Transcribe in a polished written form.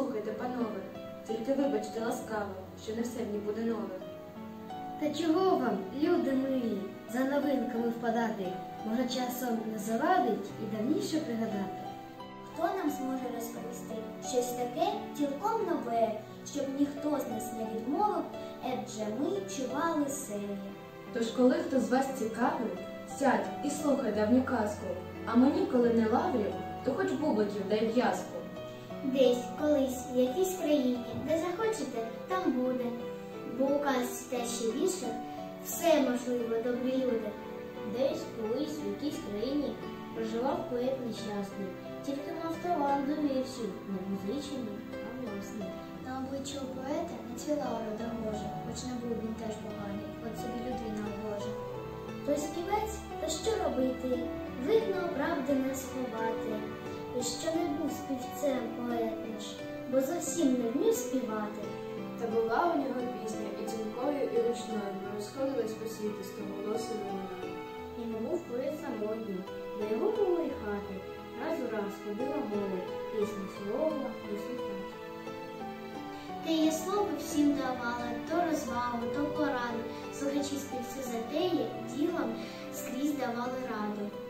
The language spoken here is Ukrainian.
послухайте, панове, тільки вибачте ласкаво, що не все в ній буде нове. Та чого вам, люди милі, за новинками впадати? Може, часом не завадить і давніше пригадати? Хто нам зможе розповісти щось таке цілком нове, щоб ніхто з нас не відмовив, адже ми чували серії. Тож коли хто з вас цікавий, сядь і слухай давню казку, а мені, коли не лаврів, то хоч бубликів дай в'язку. Десь, колись, в якійсь країні, де захочете, там буде. Бо у казці та ще більше все можливо, добрі люди. Десь, колись, в якійсь країні проживав поет нещасний, тільки мав талант до віршів, не музичний, а власний. На обличчі у поета не цвіла орода гожа, хоч не був він теж поганий, от собі людина Божа. Той співець, та що робити? Видно, правди не сховати. І що не був співцем поет наш, бо зовсім не вмів співати. Та була у нього пісня і дзвінкою, і ручною, розходилась по світу з голосом вона. І не був поет самотній, до його малої хати раз у раз ходила молодь, пісня слова вислухати. Те її слово всім давала, то розвагу, то пораду. Слухачі співці затеї ділом скрізь давали раду.